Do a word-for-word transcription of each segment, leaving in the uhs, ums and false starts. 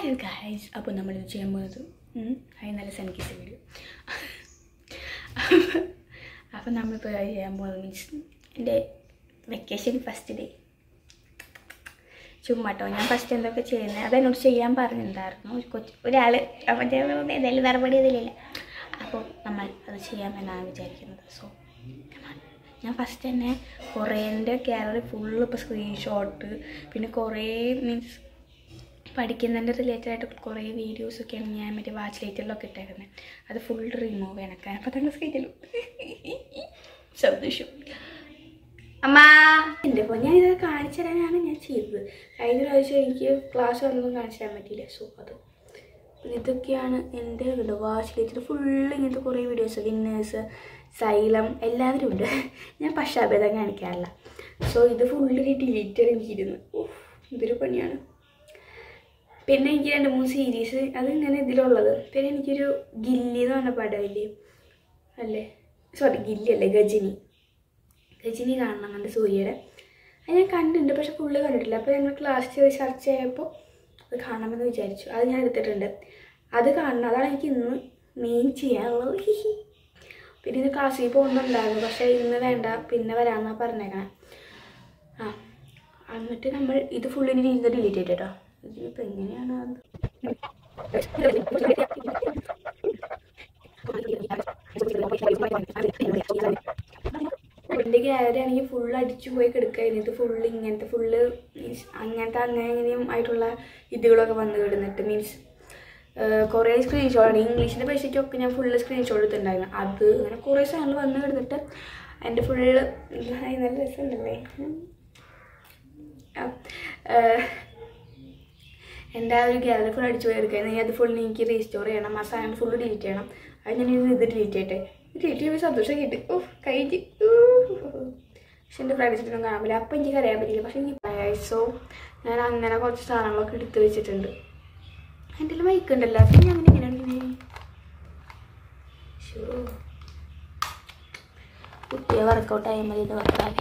Hi guys, അപ്പോൾ നമ്മൾ ഇത് ചെയ്യാൻ പോകുന്നത് ഹൈ നല്ല സൺകിസ് വീഡിയോ. അപ്പോൾ നമ്മളിപ്പോൾ ചെയ്യാൻ പോകുന്നത് മീൻസ് എൻ്റെ വെക്കേഷൻ ഫസ്റ്റ് ഡേ ചുമ്മാട്ടോ. ഞാൻ ഫസ്റ്റ് എന്തൊക്കെ ചെയ്യുന്നത് അതെന്നോട് ചെയ്യാൻ പറഞ്ഞിട്ടുണ്ടായിരുന്നു ഒരു കൊച്ചു ഒരാൾ. മറ്റേ ഏതായാലും നടപടി ഇതിലില്ല. അപ്പോൾ നമ്മൾ അത് ചെയ്യാമെന്നാണ് വിചാരിക്കുന്നത്. സോ ഞാൻ ഫസ്റ്റ് തന്നെ കുറേ എൻ്റെ ഗാലറി ഫുള്ള് ഇപ്പോൾ സ്ക്രീൻഷോട്ട് പിന്നെ കുറേ മീൻസ് പഠിക്കുന്നതിൻ്റെ റിലേറ്റഡ് ആയിട്ട് കുറേ വീഡിയോസൊക്കെയാണ് ഞാൻ മറ്റേ വാച്ച് ലൈറ്റിലൊക്കെ ഇട്ടേക്കുന്നത്. അത് ഫുൾ റിമൂവ് ചെയ്യണം. കാരണം പത്താം ക്ലാസ് കഴിഞ്ഞാലും സന്തോഷം അമ്മ എൻ്റെ ഇപ്പോൾ ഞാൻ ഇത് കാണിച്ചു തരാനാണ് ഞാൻ ചെയ്തത്. കഴിഞ്ഞ പ്രാവശ്യം എനിക്ക് ക്ലാസ് ഒന്നും കാണിച്ചു തരാൻ പറ്റിയില്ല. സോ അത് ഇതൊക്കെയാണ് എൻ്റെ ഉണ്ട് വാച്ച് ലൈറ്റിൽ ഫുള്ള് ഇങ്ങനത്തെ കുറേ വീഡിയോസ് വിന്നേഴ്സ് സൈലം എല്ലാവരും ഉണ്ട്. ഞാൻ പക്ഷാഭേദം കാണിക്കാറില്ല. സോ ഇത് ഫുള്ള് ഡിലീറ്റ് എനിക്കിരുന്നു. ഇതൊരു പണിയാണ്. പിന്നെ എനിക്ക് രണ്ട് മൂന്ന് സീരീസ് അതിങ്ങനെ ഇതിലുള്ളത്. പിന്നെ എനിക്കൊരു ഗില്ലി എന്ന് പറഞ്ഞ പടമില്ലേ അല്ലേ സോറി ഗില്ലി അല്ലേ ഗജിനി ഗജിനി കാണണം എൻ്റെ സൂര്യയുടെ. അത് ഞാൻ കണ്ടിട്ടുണ്ട് പക്ഷെ ഫുള്ള് കണ്ടിട്ടില്ല. അപ്പോൾ ഞങ്ങൾ ക്ലാസ് ചെയ്ത് ചർച്ച ചെയ്തപ്പോൾ അത് കാണണമെന്ന് വിചാരിച്ചു. അത് ഞാൻ എടുത്തിട്ടുണ്ട്. അത് കാണണം. അതാണ് എനിക്ക് ഇന്ന് മെയിൻ ചെയ്യാനുള്ളത്. പിന്നെ ഇത് ക്ലാസ്സിൽ പോകുന്നുണ്ടായിരുന്നു പക്ഷേ ഇന്ന് വേണ്ട പിന്നെ വരാമെന്നാണ് പറഞ്ഞേക്കണം. ആ എന്നിട്ട് നമ്മൾ ഇത് ഫുള്ളിന് രീതി ഡിലീറ്റ് ചെയ്തിട്ട് കേട്ടോ. ഇതിപ്പോൾ എങ്ങനെയാണ് അത് എൻ്റെ ഗാലറി ആണെങ്കിൽ ഫുള്ള് അടിച്ചു പോയി കിടക്കായിരുന്നു. ഇത് ഫുള്ള് ഇങ്ങനത്തെ ഫുള്ള് മീൻസ് അങ്ങനത്തെ അങ്ങനെ ഇങ്ങനെയും ആയിട്ടുള്ള ഇതുകളൊക്കെ വന്ന് കിടന്നിട്ട് മീൻസ് കുറേ സ്ക്രീൻഷോട്ടാണ്. ഇംഗ്ലീഷിൻ്റെ പൈസയ്ക്കൊക്കെ ഞാൻ ഫുള്ള് സ്ക്രീൻഷോട്ട് എടുത്തിട്ടുണ്ടായിരുന്നു. അത് അങ്ങനെ കുറേ സാധനങ്ങൾ വന്ന് കിടന്നിട്ട് എൻ്റെ ഫുള്ള് നല്ല രസമുണ്ടല്ലേ എൻ്റെ ആ ഒരു ഗാലറി ഫുൾ അടിച്ചു പോയി എടുക്കുക. ഇനി അത് ഫുള്ള് എനിക്ക് റീസ്റ്റോർ ചെയ്യണം. ആ സാധനം ഫുള്ള് ഡിലീറ്റ് ചെയ്യണം. അത് ഞാൻ ഇത് ഡിലീറ്റ് ചെയ്യട്ടെ. ഡിലീറ്റ് ചെയ്യുമ്പോൾ സന്തോഷം കിട്ടും. ഓ കഴിഞ്ഞ് പക്ഷെ എൻ്റെ ഫ്രണ്ട്സിനൊന്നും കാണാൻ പറ്റില്ല. അപ്പം എനിക്ക് അറിയാൻ പറ്റില്ല. പക്ഷെ എനിക്ക് സോ ഞാൻ അങ്ങനെ കുറച്ച് സാധനങ്ങളൊക്കെ എടുത്ത് വെച്ചിട്ടുണ്ട്. എൻ്റെ മൈക്ക് ഉണ്ടല്ലോ അപ്പം ഞാൻ അങ്ങനെ ഇങ്ങനെ ഷോ കുട്ടിയെ വർക്കൗട്ട് ആയാൽ മതി. ഇത് വർക്കാവേ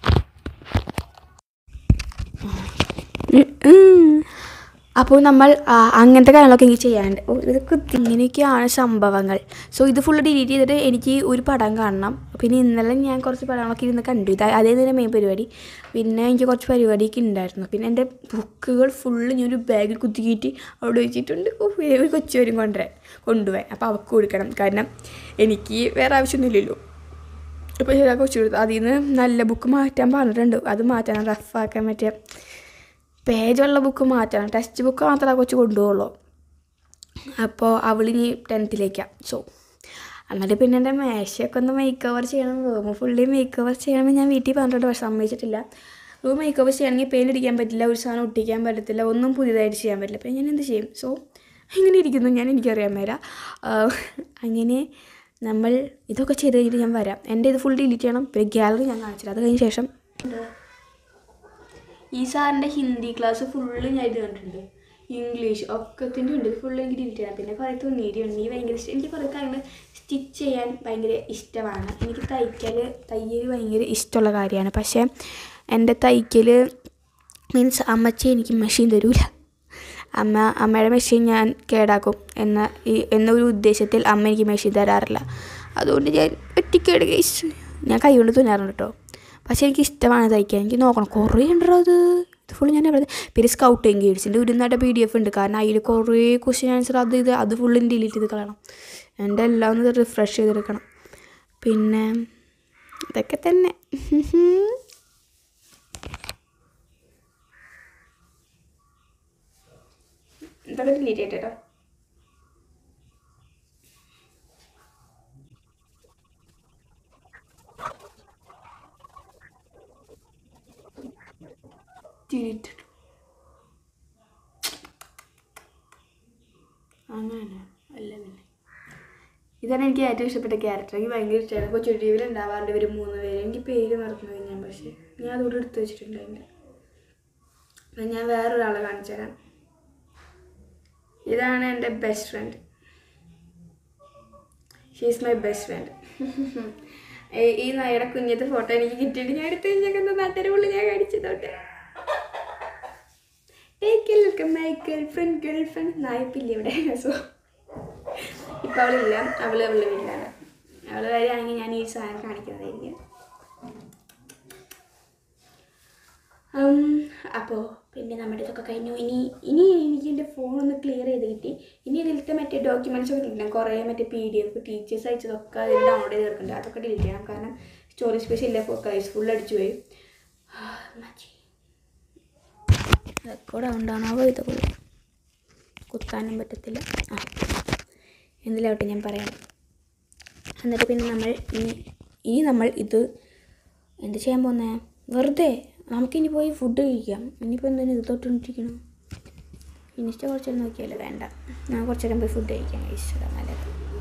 അപ്പോൾ നമ്മൾ അങ്ങനത്തെ കാര്യങ്ങളൊക്കെ എനിക്ക് ചെയ്യാനുണ്ട്. ഇതൊക്കെ ഇങ്ങനെയൊക്കെയാണ് സംഭവങ്ങൾ. സോ ഇത് ഫുള്ള് ഡിലീറ്റ് ചെയ്തിട്ട് എനിക്ക് ഒരു പടം കാണണം. പിന്നെ ഇന്നലെ ഞാൻ കുറച്ച് പടങ്ങളൊക്കെ ഇരുന്ന് കണ്ടു. ഇത് അതേ തന്നെ മെയിൻ പരിപാടി. പിന്നെ എനിക്ക് കുറച്ച് പരിപാടിയൊക്കെ ഉണ്ടായിരുന്നു. പിന്നെ എൻ്റെ ബുക്കുകൾ ഫുള്ള് ഞാനൊരു ബാഗിൽ കുത്തിക്കിയിട്ട് അവിടെ വെച്ചിട്ടുണ്ട്. ഒരു കൊച്ചു വരും കൊണ്ടുവരാൻ കൊണ്ടുപോകാൻ. അപ്പോൾ അവൾക്ക് കൊടുക്കണം. കാരണം എനിക്ക് വേറെ ആവശ്യമൊന്നുമില്ലല്ലോ. ഇപ്പോൾ ചില കൊച്ചു കൊടുത്തു അതിൽ നിന്ന് നല്ല ബുക്ക് മാറ്റാൻ പറഞ്ഞിട്ടുണ്ട്. അത് മാറ്റാൻ റഫാക്കാൻ പറ്റിയ പേജുള്ള ബുക്ക് മാറ്റണം. ടെക്സ്റ്റ് ബുക്ക് മാത്രമേ കൊച്ചു കൊണ്ടുപോകുള്ളൂ. അപ്പോൾ അവളിനി ടെൻത്തിലേക്കാണ്. സോ എന്നിട്ട് പിന്നെ എൻ്റെ മേശയൊക്കെ ഒന്ന് മേക്ക് ഓവർ ചെയ്യണം. റൂം ഫുള്ളി മേക്ക് ഓവർ ചെയ്യണമെന്ന് ഞാൻ വീട്ടിൽ പറഞ്ഞിട്ട് പക്ഷെ സമ്മതിച്ചിട്ടില്ല. റൂം മേക്ക് ഓവർ ചെയ്യണമെങ്കിൽ പെയിൻ്റ് അടിക്കാൻ പറ്റില്ല, ഒരു സാധനം ഒട്ടിക്കാൻ പറ്റത്തില്ല, ഒന്നും പുതിയതായിട്ട് ചെയ്യാൻ പറ്റില്ല. അപ്പോൾ ഞാൻ എന്ത് ചെയ്യും? സോ ഇങ്ങനെ ഇരിക്കുന്നു. ഞാൻ എനിക്കറിയാൻ മേല. അങ്ങനെ നമ്മൾ ഇതൊക്കെ ചെയ്ത് കഴിഞ്ഞിട്ട് ഞാൻ വരാം. എൻ്റെ ഇത് ഫുൾ ഡിലീറ്റ് ചെയ്യണം. പിന്നെ ഗാലറി ഞാൻ കാണിച്ചില്ല. അത് കഴിഞ്ഞ ശേഷം ഈ സാറിൻ്റെ ഹിന്ദി ക്ലാസ് ഫുള്ള് ഞാൻ ഇത് കണ്ടിട്ടുണ്ട്. ഇംഗ്ലീഷ് ഒക്കത്തിൻ്റെ ഉണ്ട്. ഇത് ഫുള്ള് എനിക്ക് ഡിലീറ്റ് ചെയ്യണം. പിന്നെ കുറേ തുന്നീരി ഉണ്ട്. ഈ ഭയങ്കര ഇഷ്ടം. എനിക്ക് കുറേ കാര്യങ്ങൾ സ്റ്റിച്ച് ചെയ്യാൻ ഭയങ്കര ഇഷ്ടമാണ്. എനിക്ക് തയ്ക്കൽ തയ്യൽ ഭയങ്കര ഇഷ്ടമുള്ള കാര്യമാണ്. പക്ഷേ എൻ്റെ തയ്ക്കൽ മീൻസ് അമ്മച്ചി എനിക്ക് മെഷീൻ തരൂല. അമ്മ അമ്മയുടെ മെഷീൻ ഞാൻ കേടാക്കും എന്ന ഈ എന്നൊരു ഉദ്ദേശത്തിൽ അമ്മ എനിക്ക് മെഷീൻ തരാറില്ല. അതുകൊണ്ട് ഞാൻ ഒറ്റയ്ക്കേട് കേസ് ഞാൻ കൈ കൊണ്ട് തുന്നാറുണ്ട് കേട്ടോ. പക്ഷേ എനിക്ക് ഇഷ്ടമാണ് തയ്ക്കാൻ. എനിക്ക് നോക്കണം കുറേ ഉണ്ടോ അത്. ഇത് ഫുള്ള് ഞാൻ എവിടെ പിന്നെ സ്കൗട്ടിങ് ഗൈഡ്സിൻ്റെ ഒരു നാട്ട പി ഡി എഫ് ഉണ്ട്. കാരണം അതിൽ കുറേ ക്വസ്റ്റ്യൻ ആൻസർ അത് ഇത് അത് ഫുള്ള് ഡിലീറ്റ് ചെയ്ത് കളയണം. എൻ്റെ എല്ലാം ഒന്ന് റിഫ്രഷ് ചെയ്തെടുക്കണം. പിന്നെ ഇതൊക്കെ തന്നെ. ഇതൊക്കെ ഡിലീറ്റ് ചെയ്തിട്ടോ. അങ്ങനെ അല്ല പിന്നെ ഇതാണ് എനിക്ക് ഏറ്റവും ഇഷ്ടപ്പെട്ട ക്യാരക്ടർ. എനിക്ക് ഭയങ്കര ഇഷ്ടമാണ്. കൊച്ചു ടി വിയിൽ ഉണ്ടാവാറുണ്ട് ഇവർ മൂന്ന് പേര്. എനിക്ക് പേര് മറന്നു കഴിഞ്ഞാൽ പക്ഷേ ഞാൻ അതുകൂടെ എടുത്ത് വെച്ചിട്ടുണ്ട്. അതിൻ്റെ ഞാൻ വേറൊരാളെ കാണിച്ചു തരാം. ഇതാണ് എൻ്റെ best friend. She is my best friend. ഈ നായയുടെ കുഞ്ഞത്തെ ഫോട്ടോ എനിക്ക് കിട്ടിയിട്ട് ഞാൻ എടുത്ത് വെച്ചേക്കുന്ന നാട്ടുകാരുടെ ഉള്ളിൽ ഞാൻ കാണിച്ചതോട്ടെ. ഏക്കല്ലൊക്കെ my girl friend girl friend നായിപ്പില്ല ഇവിടെ. സോ ഇപ്പം അവളില്ല, അവൾ അവളുടെ വീട്ടിലാണ്. അവൾ വരികയാണെങ്കിൽ ഞാൻ ഈ സാധനം കാണിക്കുന്നതായിരിക്കും. അപ്പോൾ പിന്നെ നമ്മുടെ ഇതൊക്കെ കഴിഞ്ഞു. ഇനി ഇനി എനിക്ക് എൻ്റെ ഫോണൊന്ന് ക്ലിയർ ചെയ്ത് കിട്ടി. ഇനി ഇതിലത്തെ മറ്റേ ഡോക്യുമെൻറ്റ്സ് ഒക്കെ കിട്ടണം. കുറേ മറ്റേ പി ഡി എഫ് ടീച്ചേഴ്സ് അയച്ചതൊക്കെ അതിൽ ഡൗൺലോഡ് ചെയ്ത് തീർക്കുന്നുണ്ട്. അതൊക്കെ ഡിലീറ്റ് ചെയ്യണം. കാരണം സ്റ്റോറി സ്പേസ് ഇല്ല, കൈസ് ഫുൾ അടിച്ചു പോയി. റെക്കോർഡ് ഉണ്ടാണാവോ ഇതൊക്കെ കുത്താനും പറ്റത്തില്ല. ആ എന്തിലാവട്ടെ ഞാൻ പറയാം. എന്നിട്ട് പിന്നെ നമ്മൾ ഇനി ഇനി നമ്മൾ ഇത് എന്ത് ചെയ്യാൻ പോകുന്നേ? വെറുതെ നമുക്കിനി പോയി ഫുഡ് കഴിക്കാം. ഇനിയിപ്പോൾ എന്തിനാ ഇത് തൊട്ടുകൊണ്ടിരിക്കണം? ഇനിഷ്ടം കുറച്ച് നേരം നോക്കിയാലോ? വേണ്ട, ഞാൻ കുറച്ച് നേരം പോയി ഫുഡ് കഴിക്കാം. കഴിച്ചത് നല്ലത്.